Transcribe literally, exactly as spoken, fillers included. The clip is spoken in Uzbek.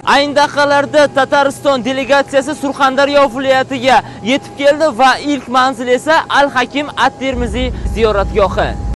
Ayni daqiqalarda Tatariston delegatsiyasi Surxondaryo viloyatiga yetib keldi va ilk manzil esa Al-Hakim at-Termiziy ziyoratgohi.